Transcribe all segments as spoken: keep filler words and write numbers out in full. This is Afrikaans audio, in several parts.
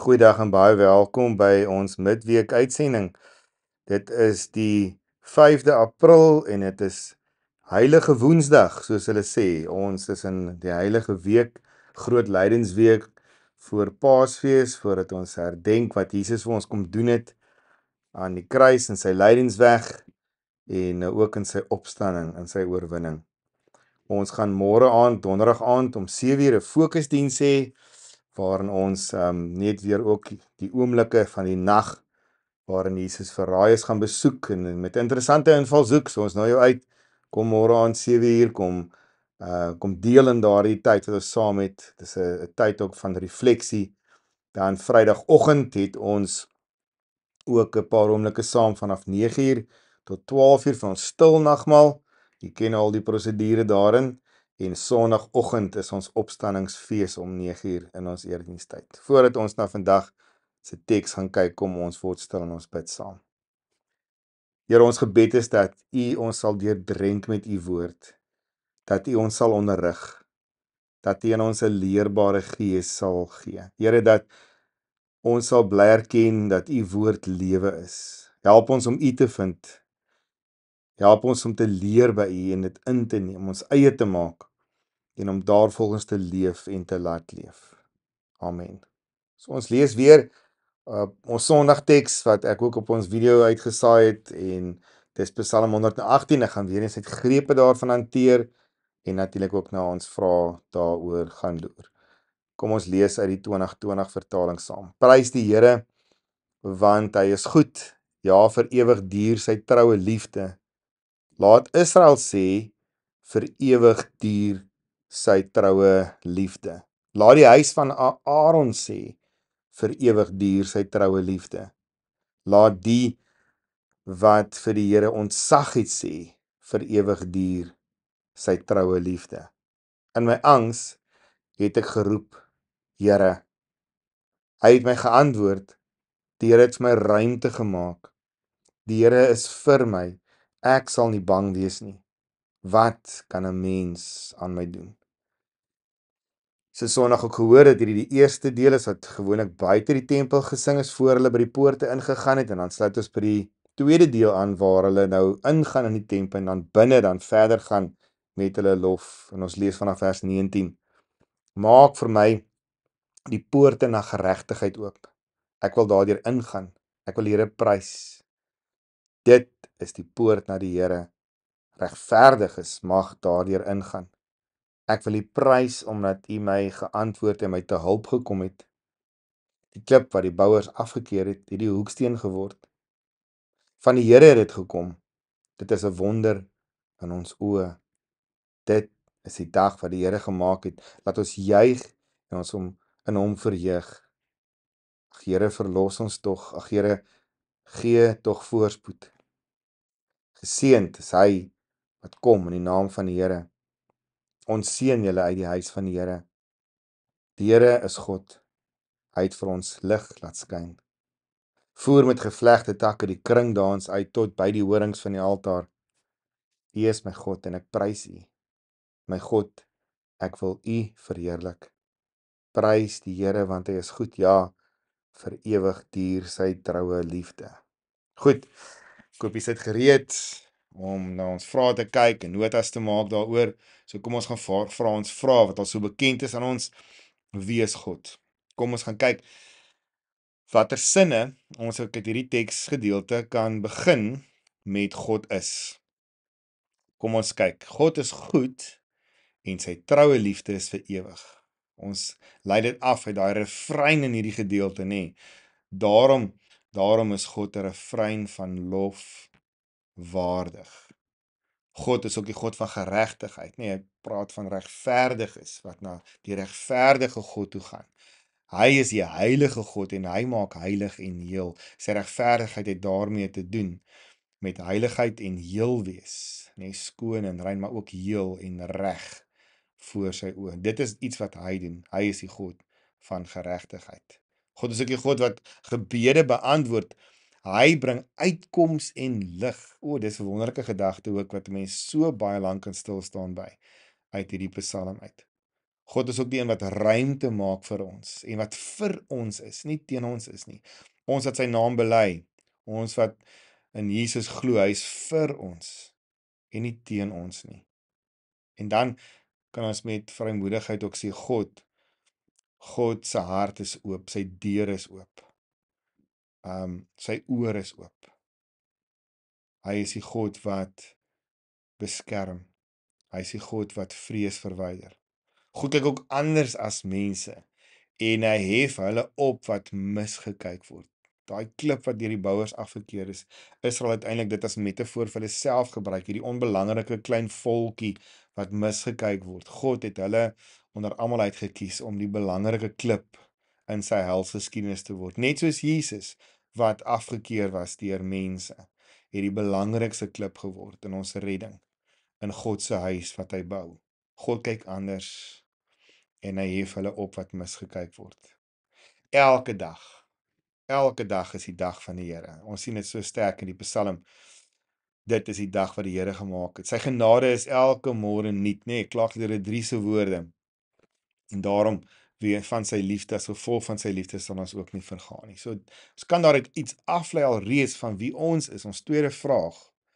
Goeiedag en baie welkom by ons Midweek uitsending. Dit is die vyfde April en dit is Heilige Woensdag, soos hulle sê. Ons is in die Heilige Week, Groot Lydensweek voor Paasfees, voordat ons herdenk wat Jesus vir ons kom doen het aan die kruis en sy lydensweg en ook in sy opstanding en sy oorwinning. Ons gaan môre aand, donderdag aand om sewe uur 'n fokusdiens hê, waarin ons um, net weer ook die oomblikke van die nag waarin Jesus verraai is gaan besoek en met interessante invalshoek. So ons nou jou uit, kom môre aand sewe uur, kom uh, kom deel in daardie tyd wat ons saam het. Dis 'n tyd ook van refleksie. Dan Vrydagoggend het ons ook 'n paar oomblikke saam vanaf nege uur tot twaalf uur van ons stil nagmaal. Jy ken al die prosedure daarin. En Sondagoggend is ons opstandingsfees om nege uur in ons eredienstyd. Voordat ons na vandag se teks gaan kyk, kom ons word stil en ons bid saam. Here, ons gebed is dat U ons sal deurdrenk met U woord, dat U ons sal onderrig, dat U in ons 'n leerbare gees sal gee. Here, dat ons sal bly erken dat U woord lewe is. Help ons om U te vind. Help ons om te leer by U en dit in te neem, ons eie te maak en om daarvolgens te leef en te laat leef. Amen. So ons lees weer uh, ons Sondagteks wat ek ook op ons video uitgesaai het en dis Psalm honderd agttien. Ek gaan weer eens uit grepe daarvan hanteer en natuurlik ook na ons vrae daaroor gaan loer. Kom ons lees uit die twintig twintig vertaling saam. Prys die Here, want hy is goed. Ja, vir ewig duur sy troue liefde. Laat Israel sê, vir ewig duur sy troue liefde. Laat die huis van Aaron sê, vir ewig duur sy troue liefde. Laat die wat vir die Here ontzag het sê, vir ewig duur sy troue liefde. In my angs het ek geroep, Here. Hy het my geantwoord, die Here het my ruimte gemaak. Die Here is vir my, ek sal nie bang wees nie. Wat kan 'n mens aan my doen? So Sondag ook gehoor dat hierdie die eerste deel is wat gewoonlik buite die tempel gesing is voor hulle by die poorte ingegaan het, en dan sluit ons by die tweede deel aan waar hulle nou ingaan in die tempel en dan binne dan verder gaan met hulle lof. En ons lees vanaf vers negentien. Maak vir my die poorte na geregtigheid oop. Ek wil daardeur ingaan. Ek wil die Here prys. Dit is die poort na die Here. Regverdiges mag daardeur ingaan. Ek wil U prys omdat U my geantwoord en my te hulp gekom het. Die klip wat die bouers afgekeer het, het die hoeksteen geword. Van die Here het dit gekom. Dit is 'n wonder in ons oë. Dit is die dag wat die Here gemaak het. Laat ons juig en ons om in hom verheug. Ag Here, verlos ons tog. Ag Here, gee tog voorspoed. Geseënd is hy wat kom in die naam van die Here. Ons seën julle uit die huis van die Here. Die Here is God. Hy het vir ons lig laat skyn. Voer met gevlegte takke die kringdans uit tot by die horings van die altaar. U is my God en ek prys U. My God, ek wil U verheerlik. Prys die Here want hy is goed, ja, vir ewig duur sy troue liefde. Goed, ek hoop jy sit gereed om na ons vrae te kyk en notas te maak daaroor. So kom ons gaan vra ons vrae wat al so bekend is aan ons. Wie is God? Kom ons gaan kyk watter sinne ons ook uit hierdie teksgedeelte kan begin met God is. Kom ons kyk. God is goed en sy troue liefde is vir ewig. Ons lei dit af uit daai reffrein in hierdie gedeelte, nê. Daarom, daarom is God 'n reffrein van lof waardig. God is ook die God van geregtigheid, nee, hy praat van regverdiges wat na die regverdige God toe gaan. Hy is die heilige God en hy maak heilig en heel. Sy regverdigheid het daarmee te doen met heiligheid en heel wees, nee, skoon en rein, maar ook heel en reg voor sy oë. Dit is iets wat hy doen. Hy is die God van geregtigheid. God is ook die God wat gebede beantwoord. Hy bring uitkoms en lig. O, dis 'n wonderlike gedagte ook wat mense so baie lank kan stil staan by uit hierdie Psalm uit. God is ook die een wat ruimte maak vir ons, en wat vir ons is, nie teen ons is nie. Ons wat sy naam bely, ons wat in Jesus glo, hy is vir ons, en nie teen ons nie. En dan kan ons met vrymoedigheid ook sê, God, God se hart is oop, sy deur is oop, um, sy oor is oop. Hy is die God wat beskerm, hy is die God wat vrees verwyder. God kyk ook anders as mense, en hy hef hulle op wat misgekyk word. Daai klip wat deur die bouers afgekeer is, Israel uiteindelik dit as metafoor vir hulle self gebruik, hierdie onbelangrike klein volkie wat misgekyk word. God het hulle onder almal uitgekies om die belangrike klip in sy helsgeskiedenis te word. Net soos Jesus, wat afgekeer was deur mense, het die belangrikste klip geword in ons redding, in God se huis wat hy bou. God kyk anders, en hy hef hulle op wat misgekyk word. Elke dag, elke dag is die dag van die Here. Ons sien dit so sterk in die Psalm. Dit is die dag wat die Here gemaak het. Sy genade is elke môre nuut, nê? Klaagliedere drie se woorde. En daarom, wie van sy liefde, as gevolg van sy liefde, sal ons ook nie vergaan nie. So, ons kan daaruit iets aflei alreeds van wie ons is. Ons tweede vraag.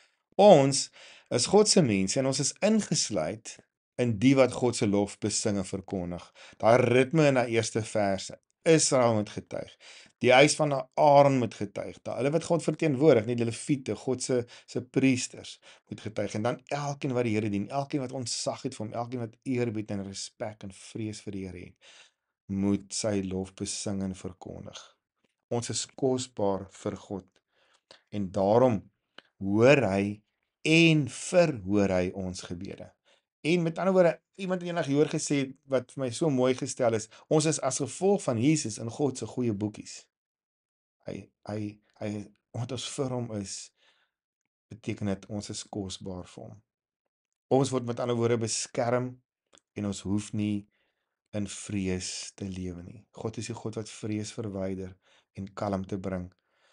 Ons is God se mense en ons is ingesluit in die wat God se lof besing en verkondig. Daai ritme in die eerste verse. Israel moet getuig. Die huis van Aaron moet getuig. Daai hulle wat God verteenwoordig, nie die Lewiete, God se se priesters moet getuig. En dan elkeen wat die Here dien, elkeen wat ontzag het vir hom, elkeen wat eerbied en respek en vrees vir die Here het, moet sy lof besing en verkondig. Ons is kosbaar vir God. En daarom hoor hy en verhoor hy ons gebede. En met ander woorde, iemand het eendag hieroor gesê, wat vir my so mooi gestel is, ons is as gevolg van Jesus in God se goeie boekies. Hy, hy, hy, omdat ons vir hom is, beteken dit ons is kosbaar vir hom. Ons word met ander woorde beskerm, en ons hoef nie in vrees te lewe nie. God is die God wat vrees verwyder en kalmte bring.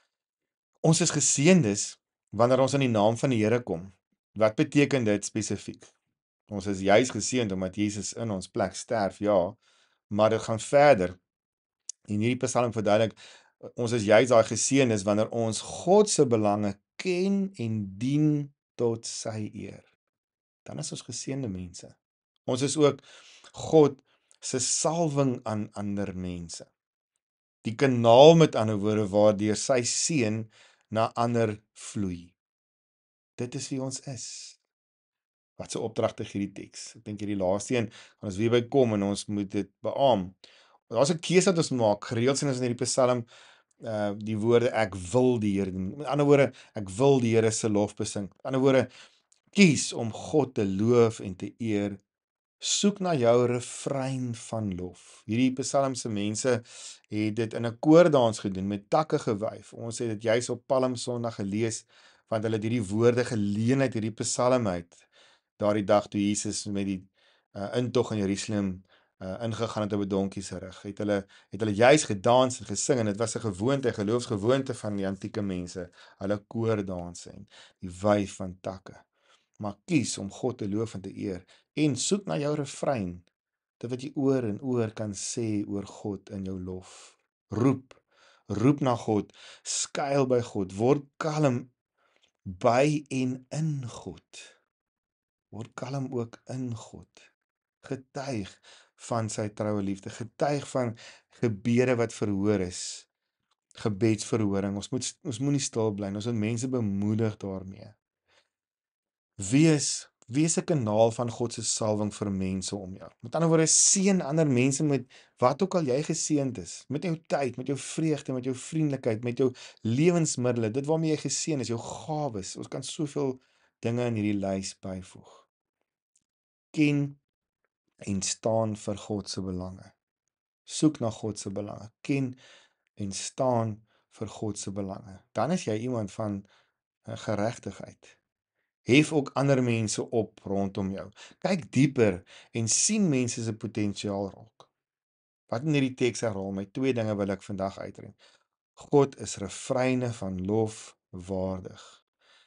Ons is geseëndes wanneer ons in die naam van die Here kom. Wat beteken dit spesifiek? Ons is juis geseënd omdat Jesus in ons plek sterf, ja, maar dit gaan verder. En hierdie Psalm verduidelik, ons is juis daai geseëndes wanneer ons God se belange ken en dien tot sy eer. Dan is ons geseënde mense. Ons is ook God se salwing aan ander mense. Die kanaal, met ander woorde, waardeur sy seën na ander vloei. Dit is wie ons is. Wat se opdragte gee die teks? Ek dink hierdie laaste een gaan ons weer by kom en ons moet dit beamoen. Daar's 'n keuse wat ons maak. Gereeld sien ons in hierdie Psalm uh die woorde ek wil die Here doen. Met ander woorde, ek wil die Here se lof besing. Met ander woorde, kies om God te loof en te eer. Soek na jou reffrein van lof. Hierdie Psalmse mense het dit in 'n koordans gedoen met takke gewuif. Ons het dit juis op Palm Sondag gelees, want hulle het hierdie woorde geleen uit hierdie Psalm uit. Daardie dag toe Jesus met die uh, intog in Jerusalem uh, ingegaan het op 'n donkie se rug, het hulle het hulle juis gedans en gesing, en dit was 'n gewoonte, geloofsgewoonte van die antieke mense, hulle koordanse en die wyf van takke. Maar kies om God te loof en te eer, en soek na jou reffrein, dit wat jy oor en oor kan sê oor God in jou lof. Roep, roep na God, skuil by God, word kalm by en in God. Word kalm ook in God. Getuig van sy troue liefde, getuig van gebede wat verhoor is, gebedsverhoring. Ons moet ons moenie stil bly, ons moet mense bemoedig daarmee. Wees Wees 'n kanaal van God se salwing vir mense om jou. Met ander woorde, seën ander mense met wat ook al jy geseënd is, met jou tyd, met jou vreugde, met jou vriendelikheid, met jou lewensmiddels, dit waarmee jy geseën is, jou gawes. Ons kan soveel dinge in hierdie lys byvoeg. Ken en staan vir God se belange. Soek na God se belange. Ken en staan vir God se belange. Dan is jy iemand van geregtigheid. Hef ook ander mense op rondom jou. Kyk dieper en sien mense se potensiaal raak. Wat in hierdie teks herhaal my twee dinge wil ek vandag uitdring. God is reffreine van lof waardig.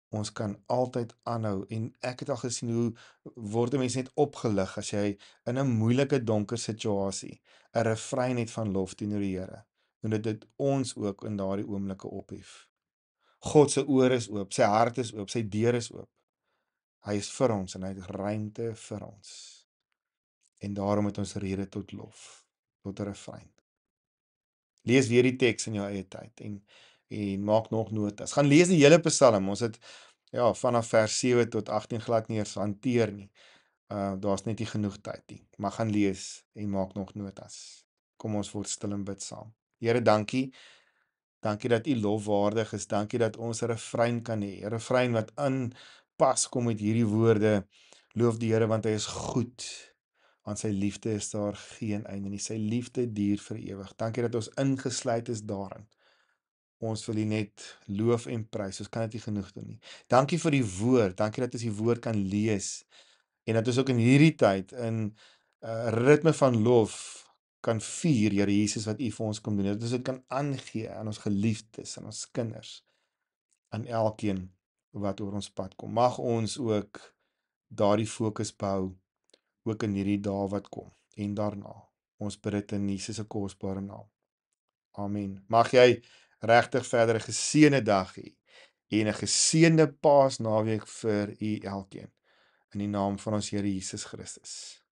Ons kan altyd aanhou en ek het al gesien hoe word 'n mens net opgelig as jy in 'n moeilike donker situasie 'n refrein het van lof teenoor die Here. En dit dit ons ook in daardie oomblikke ophef. God se oor is oop, sy hart is oop, sy deur is oop. Hy is vir ons en hy het ruimte vir ons. En daarom het ons rede tot lof, tot 'n refrein. Lees weer die teks in jou eie tyd en en maak nog notas. Gaan lees die hele Psalm. Ons het ja, vanaf vers sewe tot agttien glad nie eens hanteer nie. Uh daar's net nie genoeg tyd nie. Maar gaan lees en maak nog notas. Kom ons word stil en bid saam. Here, dankie. Dankie dat U lofwaardig is. Dankie dat ons 'n refrein kan hê. 'n Refrein wat in pas kom met hierdie woorde. Loof die Here want hy is goed. Aan sy liefde is daar geen einde nie. Sy liefde duur vir ewig. Dankie dat ons ingesluit is daarin. Ons wil U net loof en prys. Ons kan dit nie genoeg doen nie. Dankie vir die woord. Dankie dat ons die woord kan lees. En dat ons ook in hierdie tyd in 'n uh, ritme van lof kan vier, Here Jesus, wat U vir ons kom doen. Dat ons dit kan aangee aan ons geliefdes, aan ons kinders, aan elkeen wat oor ons pad kom. Mag ons ook daardie fokus behou, ook in hierdie dae wat kom en daarna. Ons bid dit in Jesus se kosbare naam. Amen. Mag jy regtig verder 'n geseënde dag hê en 'n geseënde Paasnaweek vir u elkeen. In die naam van ons Here Jesus Christus.